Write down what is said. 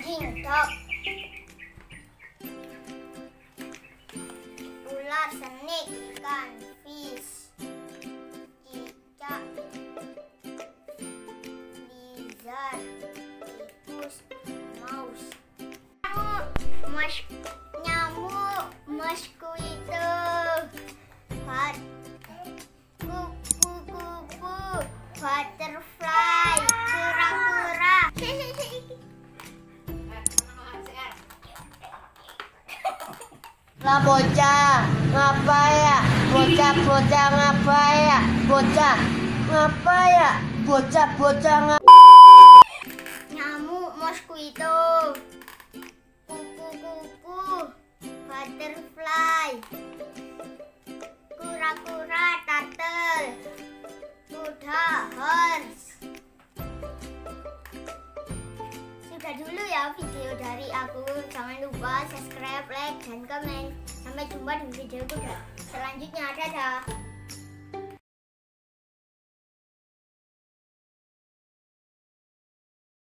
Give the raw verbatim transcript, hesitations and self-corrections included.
Flying dog. Ular, snake, ikan, fish, cicak, lizard, tikus, mouse. Mas, nyamuk, mosquito, bat, kupu-kupu, butterfly, kura-kura. Lah bocah, ngapa ya? Bocah, bocah ngapa ya? Bocah, ngapa ya? Bocah, bocah ngapa? Nyamuk, mosquito, kupu-kupu, butterfly, kura-kura, turtle, kuda, horse. Sudah dulu ya video dari aku. Jangan lupa subscribe, like, dan komen. Sampai jumpa di video selanjutnya. Dadah.